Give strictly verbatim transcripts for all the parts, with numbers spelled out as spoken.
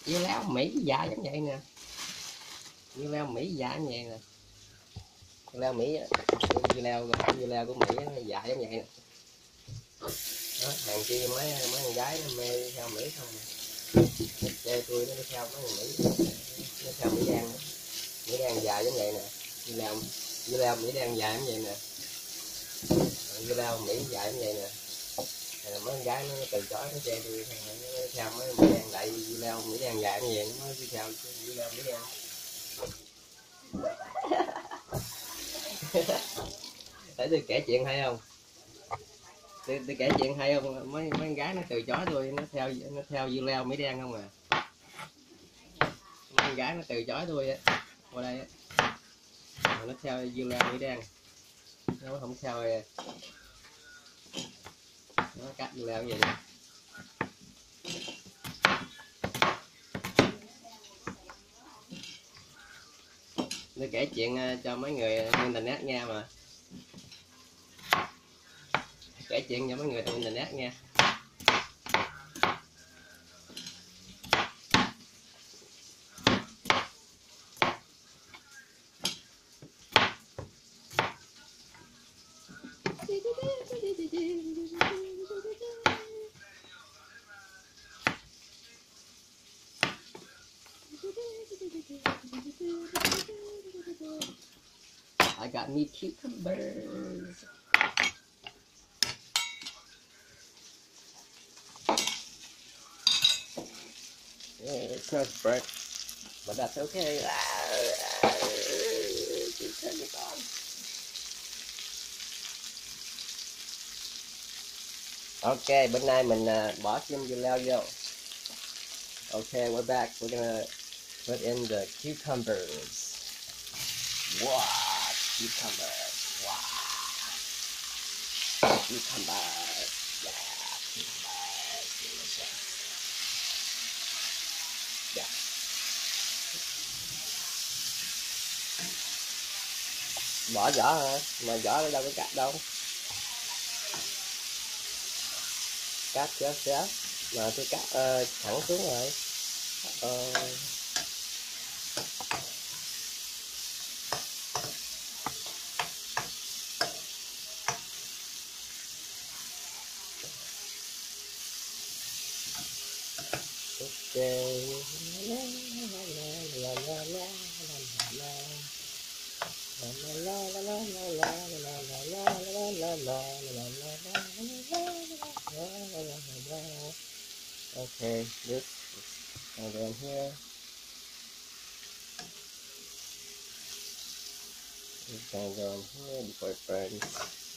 dưa leo Mỹ dạ giống vậy nè, dưa leo Mỹ dạ như vậy nè, dưa leo Mỹ dưa leo dưa leo của Mỹ nó dạ giống vậy nè. Đó, hàng chi mấy mấy con gái nó mê theo Mỹ không nè, chê tôi nó theo mấy người Mỹ, nó theo Mỹ đen nữa. Mỹ đen dài giống vậy nè, dưa leo dưa leo Mỹ đen dài giống vậy nè, dưa leo Mỹ dài giống vậy nè. Rồi mấy con gái nó từ chối nó chê tôi nó theo mấy Mỹ đen, lại dưa leo Mỹ đen dài như vậy nó mới đi theo dưa leo Mỹ đen. Để tôi kể chuyện hay không? Tôi, tôi kể chuyện hay không? Mấy mấy con gái nó từ chối tôi, nó theo nó theo dưa leo Mỹ đen không à. Mấy con gái nó từ chối tôi á, qua đây á, nó theo dưa leo Mỹ đen, nó không theo nó cắt dưa leo vậy. Tôi kể chuyện cho mấy người internet nghe mà, kể chuyện cho mấy người trên internet nghe. I got me cucumbers. Yeah, it smells burnt, but that's okay. Turn it on. Ok, bữa nay mình uh, bỏ thêm dưa leo vô. Okay, we're back. We're gonna put in the cucumbers. Wow, cucumbers. Wow, cucumbers. Yeah, cucumbers. Delicious. Yeah. Bỏ vỏ hả? Mà vỏ đâu có cắt đâu. Cắt chết chết. Mà tôi cắt uh, thẳng xuống rồi. Uh, okay, this and then here it's gonna go in here before it burns.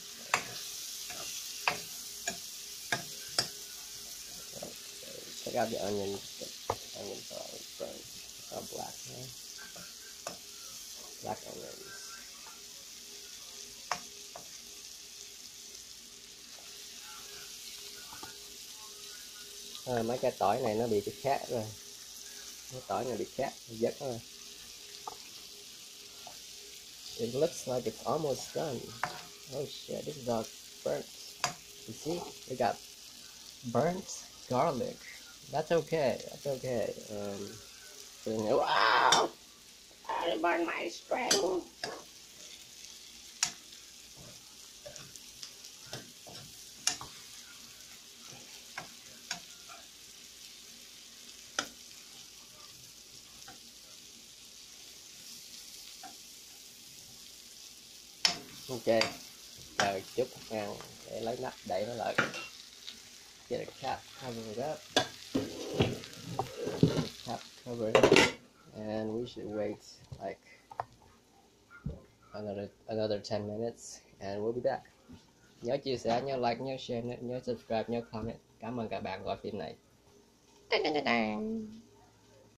Okay, check out the onions. The onions are all burnt. It's all black, huh? Black onions. À, mấy cái tỏi này nó bị cái khét rồi, cái tỏi này bị khét rất rồi. It looks like it's almost done. Oh shit, this is all burnt. You see, we got burnt garlic. That's okay. That's okay. Um, wow! I burned my string. Ok, chờ chút ăn để lấy nắp đậy nó lại. Get a cap, cover it up. Cap, cover it up. And we should wait like another another ten minutes and we'll be back. Nhớ chia sẻ, nhớ like, nhớ share, nhớ subscribe, nhớ comment. Cảm ơn các bạn coi phim này.